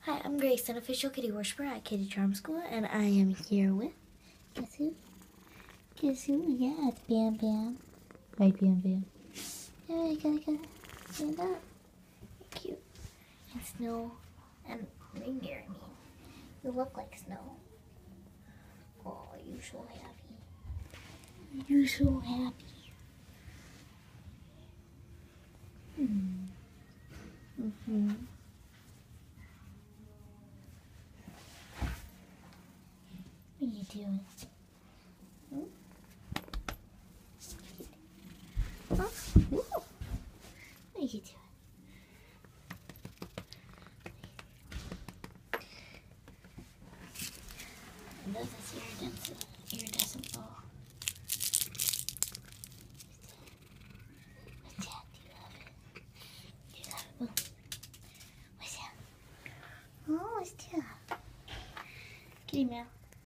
Hi, I'm Grace, an official kitty worshiper at Kitty Charm School, and I am here with, guess who? Guess who? Yeah, it's Bam Bam. Right, Bam Bam? Yeah, you gotta stand up. Cute. And Snow, and Reindeer, I mean. You look like Snow. Oh, you're so happy. You're so happy. Mm-hmm. What are you doing? Hmm? Huh? Ooh. What are you doing? I know that's iridescent ball. What's that? Do you love it? Do you love it? Ooh. What's that? Oh, what's that? Kitty meow.